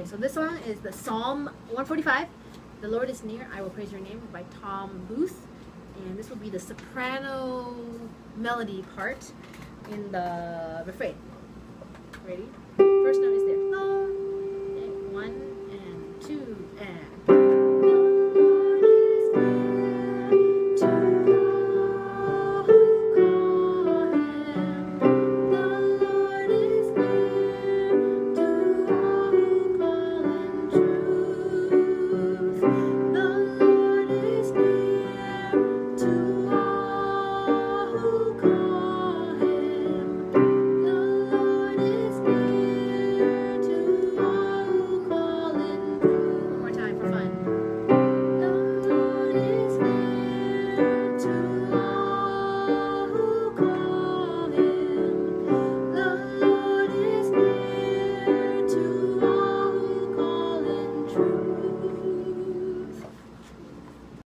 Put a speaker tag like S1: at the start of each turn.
S1: so this song is the Psalm 145. The Lord is near, I will praise your name, by Tom Booth. And this will be the soprano melody part in the refrain. Ready? First note is there.